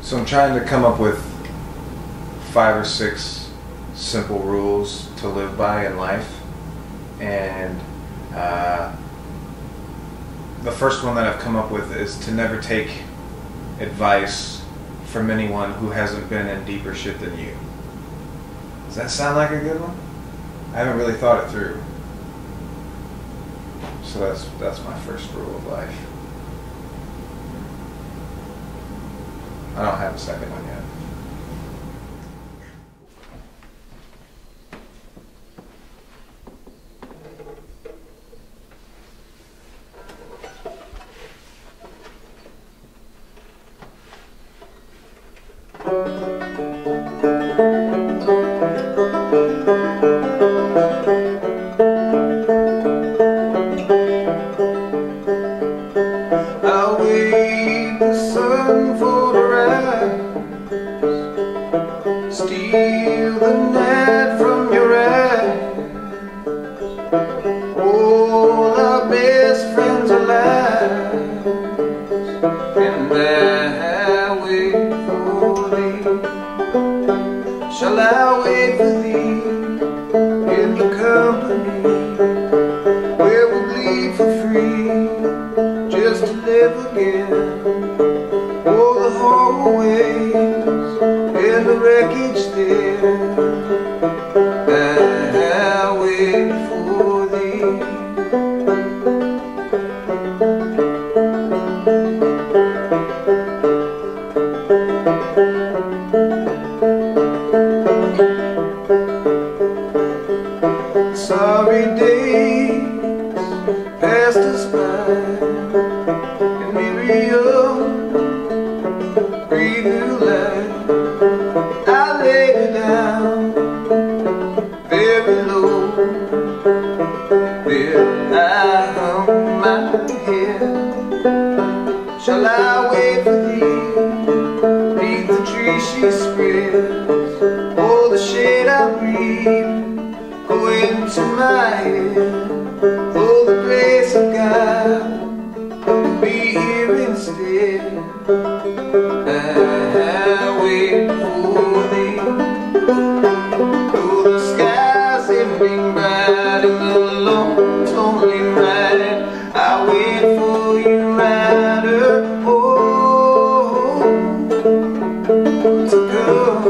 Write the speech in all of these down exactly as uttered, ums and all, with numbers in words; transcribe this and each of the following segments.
So I'm trying to come up with five or six simple rules to live by in life, and uh, the first one that I've come up with is to never take advice from anyone who hasn't been in deeper shit than you. Does that sound like a good one? I haven't really thought it through. So that's that's my first rule of life. I don't have a second one yet. I'll wait the sun for the rise, steal the night from your eyes. All our best friends are lies, and I wait for thee. Shall I wait for thee in the company where we bleed for free, just to live again? Oh, the hallways and the wreckage there, I wait for thee. Sorry days passed us by, and Miriam breathed new life. I laid it down very low, then I hung my head. Shall I wait for thee beneath the tree she spreads? Oh, the shade I breathe go into my head. Oh, the grace of God will be here instead. I wait for thee. Though the sky's ending bright and the Lord's only right, I wait for you, rider. Oh, to come.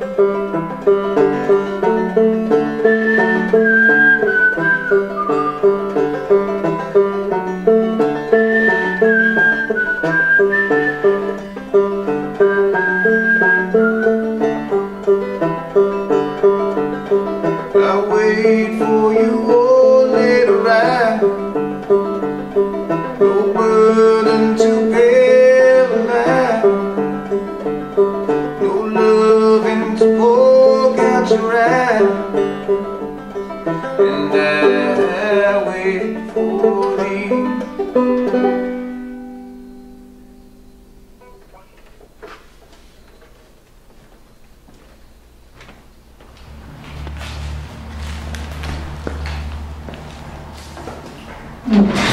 I wait for you, oh little ride, no burden to paralyze, no loving to poke out your eye, and I wait for thee. Mm-hmm.